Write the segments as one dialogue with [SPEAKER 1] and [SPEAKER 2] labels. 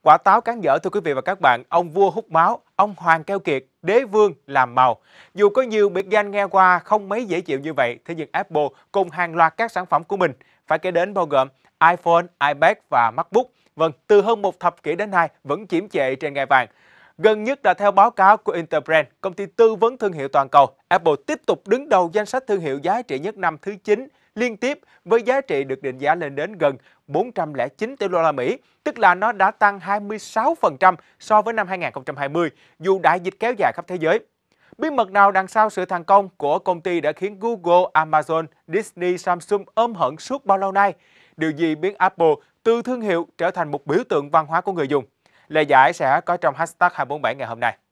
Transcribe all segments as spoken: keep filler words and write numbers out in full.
[SPEAKER 1] Quả táo cán dở thưa quý vị và các bạn, ông vua hút máu, ông hoàng keo kiệt, đế vương làm màu. Dù có nhiều biệt danh nghe qua không mấy dễ chịu như vậy, thế nhưng Apple cùng hàng loạt các sản phẩm của mình, phải kể đến bao gồm iPhone, iPad và MacBook, vâng, từ hơn một thập kỷ đến nay vẫn chiếm trệ trên ngai vàng. Gần nhất là theo báo cáo của Interbrand, công ty tư vấn thương hiệu toàn cầu, Apple tiếp tục đứng đầu danh sách thương hiệu giá trị nhất năm thứ chín liên tiếp với giá trị được định giá lên đến gần bốn trăm lẻ chín tỷ đô la Mỹ, tức là nó đã tăng hai mươi sáu phần trăm so với năm hai nghìn không trăm hai mươi, dù đại dịch kéo dài khắp thế giới. Bí mật nào đằng sau sự thành công của công ty đã khiến Google, Amazon, Disney, Samsung ôm hận suốt bao lâu nay? Điều gì biến Apple từ thương hiệu trở thành một biểu tượng văn hóa của người dùng? Lời giải sẽ có trong hashtag hai bốn bảy ngày hôm nay.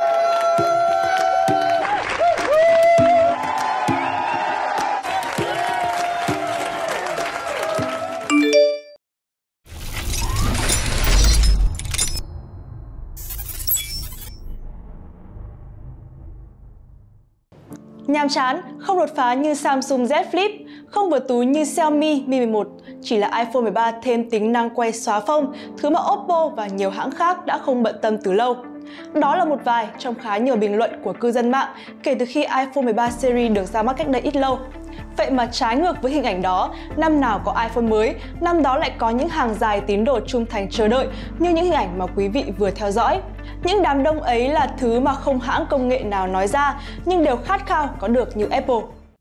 [SPEAKER 2] Nhàm chán, không đột phá như Samsung Z Flip, không vừa túi như Xiaomi Mi mười một, chỉ là iPhone mười ba thêm tính năng quay xóa phông, thứ mà Oppo và nhiều hãng khác đã không bận tâm từ lâu. Đó là một vài trong khá nhiều bình luận của cư dân mạng kể từ khi iPhone mười ba series được ra mắt cách đây ít lâu. Vậy mà trái ngược với hình ảnh đó, năm nào có iPhone mới, năm đó lại có những hàng dài tín đồ trung thành chờ đợi như những hình ảnh mà quý vị vừa theo dõi. Những đám đông ấy là thứ mà không hãng công nghệ nào nói ra, nhưng đều khát khao có được như Apple.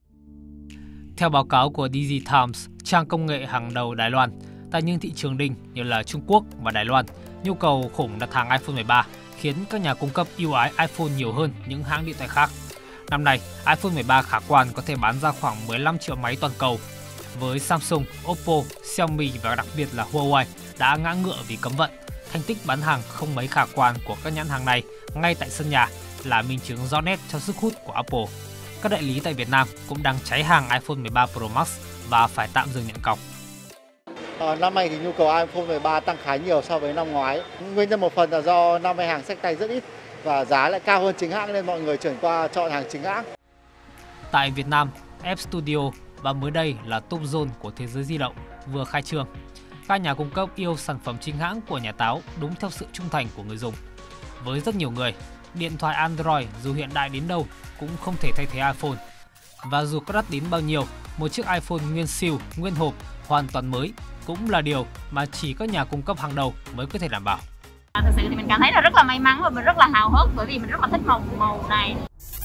[SPEAKER 3] Theo báo cáo của Digi Times, trang công nghệ hàng đầu Đài Loan, tại những thị trường đỉnh như là Trung Quốc và Đài Loan, nhu cầu khủng đặt hàng iPhone mười ba khiến các nhà cung cấp ưu ái iPhone nhiều hơn những hãng điện thoại khác. Năm nay, iPhone mười ba khả quan có thể bán ra khoảng mười lăm triệu máy toàn cầu. Với Samsung, Oppo, Xiaomi và đặc biệt là Huawei đã ngã ngựa vì cấm vận. Thành tích bán hàng không mấy khả quan của các nhãn hàng này ngay tại sân nhà là minh chứng rõ nét cho sức hút của Apple. Các đại lý tại Việt Nam cũng đang cháy hàng iPhone mười ba Pro Max và phải tạm dừng nhận cọc.
[SPEAKER 4] À, năm nay thì nhu cầu iPhone mười ba tăng khá nhiều so với năm ngoái. Nguyên nhân một phần là do năm nay hàng xách tay rất ít và giá lại cao hơn chính hãng nên mọi người chuyển qua chọn hàng chính hãng.
[SPEAKER 3] Tại Việt Nam, App Studio và mới đây là Top Zone của thế giới di động vừa khai trương. Các nhà cung cấp yêu sản phẩm chính hãng của nhà táo đúng theo sự trung thành của người dùng. Với rất nhiều người, điện thoại Android dù hiện đại đến đâu cũng không thể thay thế iPhone. Và dù có đắt đến bao nhiêu, một chiếc iPhone nguyên siêu, nguyên hộp, hoàn toàn mới cũng là điều mà chỉ các nhà cung cấp hàng đầu mới có thể đảm bảo.
[SPEAKER 5] Thực sự thì mình cảm thấy là rất là may mắn và mình rất là hào hức bởi vì mình rất là thích màu màu này.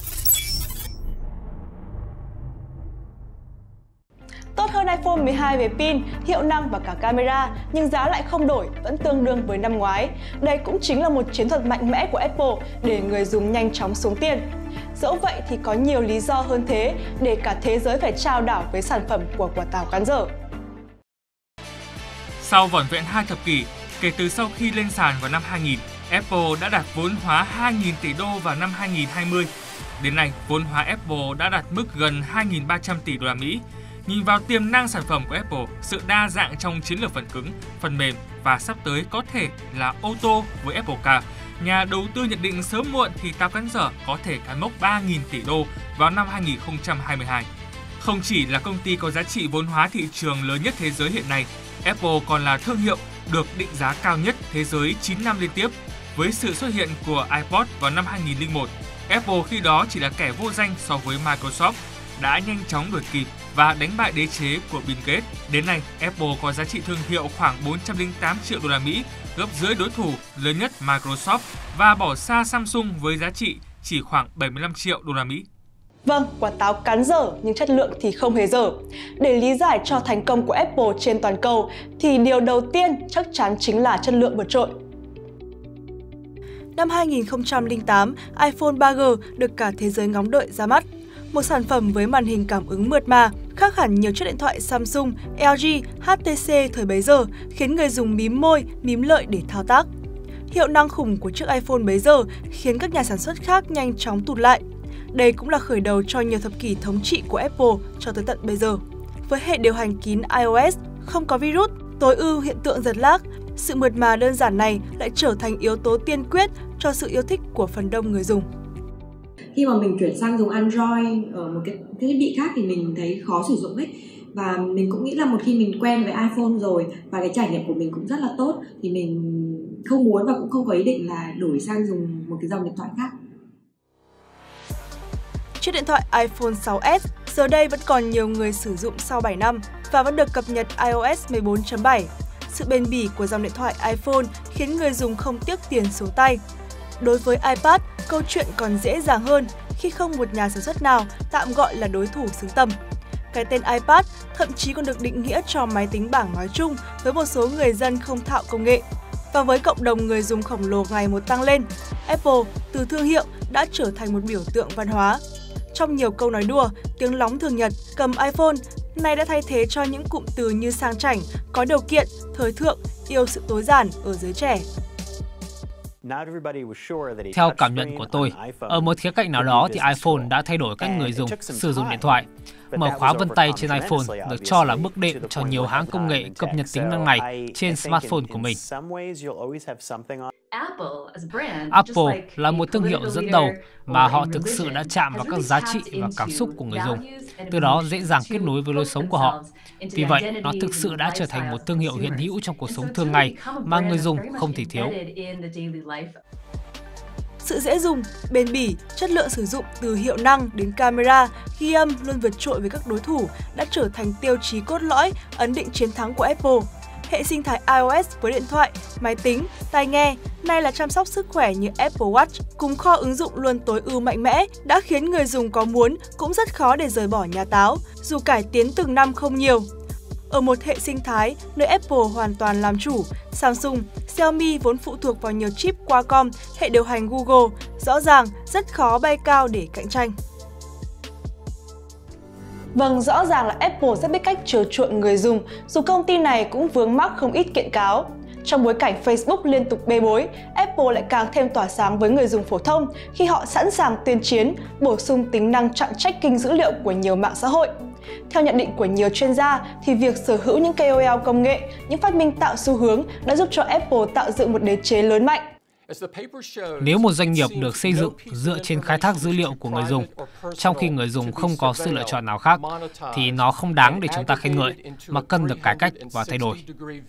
[SPEAKER 2] Tốt hơn iPhone mười hai về pin, hiệu năng và cả camera, nhưng giá lại không đổi, vẫn tương đương với năm ngoái. Đây cũng chính là một chiến thuật mạnh mẽ của Apple để người dùng nhanh chóng xuống tiền. Dẫu vậy thì có nhiều lý do hơn thế để cả thế giới phải trao đảo với sản phẩm của quả táo cán dở.
[SPEAKER 6] Sau vỏn vẹn hai thập kỷ, kể từ sau khi lên sàn vào năm hai nghìn, Apple đã đạt vốn hóa hai nghìn tỷ đô vào năm hai nghìn không trăm hai mươi. Đến nay, vốn hóa Apple đã đạt mức gần hai nghìn ba trăm tỷ đô la Mỹ. Nhìn vào tiềm năng sản phẩm của Apple, sự đa dạng trong chiến lược phần cứng, phần mềm và sắp tới có thể là ô tô với Apple Car, nhà đầu tư nhận định sớm muộn thì táo cán dở có thể cán mốc ba nghìn tỷ đô vào năm hai nghìn không trăm hai mươi hai. Không chỉ là công ty có giá trị vốn hóa thị trường lớn nhất thế giới hiện nay, Apple còn là thương hiệu được định giá cao nhất thế giới chín năm liên tiếp. Với sự xuất hiện của iPod vào năm hai nghìn không trăm lẻ một, Apple khi đó chỉ là kẻ vô danh so với Microsoft, đã nhanh chóng đuổi kịp và đánh bại đế chế của Bill Gates. Đến nay, Apple có giá trị thương hiệu khoảng bốn trăm lẻ tám triệu đô la Mỹ, gấp rưỡi đối thủ lớn nhất Microsoft và bỏ xa Samsung với giá trị chỉ khoảng bảy mươi lăm triệu đô la Mỹ.
[SPEAKER 2] Vâng, quả táo cán dở nhưng chất lượng thì không hề dở. Để lý giải cho thành công của Apple trên toàn cầu thì điều đầu tiên chắc chắn chính là chất lượng vượt trội. Năm hai nghìn không trăm lẻ tám, iPhone ba G được cả thế giới ngóng đợi ra mắt. Một sản phẩm với màn hình cảm ứng mượt mà, khác hẳn nhiều chiếc điện thoại Samsung, L G, H T C thời bấy giờ, khiến người dùng mím môi, mím lợi để thao tác. Hiệu năng khủng của chiếc iPhone bấy giờ khiến các nhà sản xuất khác nhanh chóng tụt lại. Đây cũng là khởi đầu cho nhiều thập kỷ thống trị của Apple cho tới tận bây giờ. Với hệ điều hành kín iOS, không có virus, tối ưu hiện tượng giật lag, sự mượt mà đơn giản này lại trở thành yếu tố tiên quyết cho sự yêu thích của phần đông người dùng.
[SPEAKER 7] Khi mà mình chuyển sang dùng Android ở một cái, cái thiết bị khác thì mình thấy khó sử dụng ấy. Và mình cũng nghĩ là một khi mình quen với iPhone rồi và cái trải nghiệm của mình cũng rất là tốt thì mình không muốn và cũng không có ý định là đổi sang dùng một cái dòng điện thoại khác.
[SPEAKER 2] Chiếc điện thoại iPhone sáu S giờ đây vẫn còn nhiều người sử dụng sau bảy năm và vẫn được cập nhật i O S mười bốn chấm bảy. Sự bền bỉ của dòng điện thoại iPhone khiến người dùng không tiếc tiền số tay. Đối với iPad, câu chuyện còn dễ dàng hơn khi không một nhà sản xuất nào tạm gọi là đối thủ xứng tầm. Cái tên iPad thậm chí còn được định nghĩa cho máy tính bảng nói chung với một số người dân không thạo công nghệ. Và với cộng đồng người dùng khổng lồ ngày một tăng lên, Apple từ thương hiệu đã trở thành một biểu tượng văn hóa. Trong nhiều câu nói đùa, tiếng lóng thường nhật, cầm iPhone nay đã thay thế cho những cụm từ như sang chảnh, có điều kiện, thời thượng, yêu sự tối giản ở giới trẻ.
[SPEAKER 3] Theo cảm nhận của tôi, ở một khía cạnh nào đó thì iPhone đã thay đổi cách người dùng sử dụng điện thoại. Mở khóa vân tay trên iPhone được cho là bước đệm cho nhiều hãng công nghệ cập nhật tính năng này trên smartphone của mình. Apple là một thương hiệu dẫn đầu mà họ thực sự đã chạm vào các giá trị và cảm xúc của người dùng, từ đó dễ dàng kết nối với lối sống của họ. Vì vậy, nó thực sự đã trở thành một thương hiệu hiện hữu trong cuộc sống thường ngày mà người dùng không thể thiếu.
[SPEAKER 2] Sự dễ dùng, bền bỉ, chất lượng sử dụng từ hiệu năng đến camera, ghi âm luôn vượt trội với các đối thủ đã trở thành tiêu chí cốt lõi ấn định chiến thắng của Apple. Hệ sinh thái iOS với điện thoại, máy tính, tai nghe, nay là chăm sóc sức khỏe như Apple Watch cùng kho ứng dụng luôn tối ưu mạnh mẽ đã khiến người dùng có muốn cũng rất khó để rời bỏ nhà táo, dù cải tiến từng năm không nhiều. Ở một hệ sinh thái nơi Apple hoàn toàn làm chủ, Samsung, Xiaomi vốn phụ thuộc vào nhiều chip Qualcomm, hệ điều hành Google, rõ ràng rất khó bay cao để cạnh tranh. Vâng, rõ ràng là Apple rất biết cách chiều chuộng người dùng, dù công ty này cũng vướng mắc không ít kiện cáo. Trong bối cảnh Facebook liên tục bê bối, Apple lại càng thêm tỏa sáng với người dùng phổ thông khi họ sẵn sàng tuyên chiến, bổ sung tính năng chặn tracking dữ liệu của nhiều mạng xã hội. Theo nhận định của nhiều chuyên gia, thì việc sở hữu những K O L công nghệ, những phát minh tạo xu hướng đã giúp cho Apple tạo dựng một đế chế lớn mạnh.
[SPEAKER 3] Nếu một doanh nghiệp được xây dựng dựa trên khai thác dữ liệu của người dùng, trong khi người dùng không có sự lựa chọn nào khác, thì nó không đáng để chúng ta khen ngợi, mà cần được cải cách và thay đổi.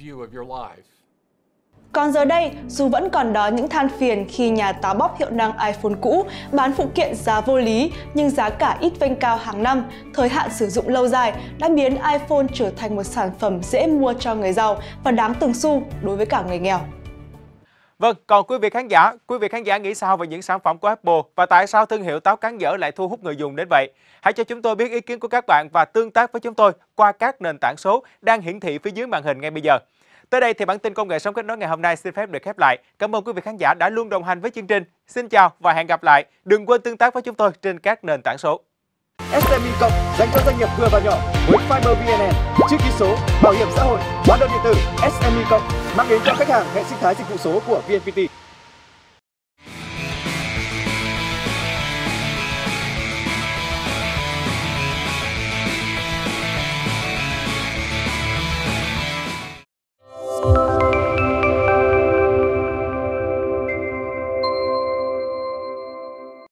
[SPEAKER 2] Còn giờ đây, dù vẫn còn đó những than phiền khi nhà táo bóc hiệu năng iPhone cũ bán phụ kiện giá vô lý nhưng giá cả ít vênh cao hàng năm, thời hạn sử dụng lâu dài đã biến iPhone trở thành một sản phẩm dễ mua cho người giàu và đáng từng xu đối với cả người nghèo.
[SPEAKER 1] Vâng, còn quý vị khán giả, quý vị khán giả nghĩ sao về những sản phẩm của Apple và tại sao thương hiệu táo cán dở lại thu hút người dùng đến vậy? Hãy cho chúng tôi biết ý kiến của các bạn và tương tác với chúng tôi qua các nền tảng số đang hiển thị phía dưới màn hình ngay bây giờ. Tới đây thì bản tin Công nghệ Sống Kết Nối ngày hôm nay xin phép được khép lại. Cảm ơn quý vị khán giả đã luôn đồng hành với chương trình. Xin chào và hẹn gặp lại. Đừng quên tương tác với chúng tôi trên các nền tảng số.
[SPEAKER 8] ét em e Cộng dành cho doanh nghiệp vừa và nhỏ với Fiber vê en en, chữ ký số, bảo hiểm xã hội, hóa đơn điện tử. ét em e Cộng mang đến cho khách hàng hệ sinh thái dịch vụ số của vê en pê tê.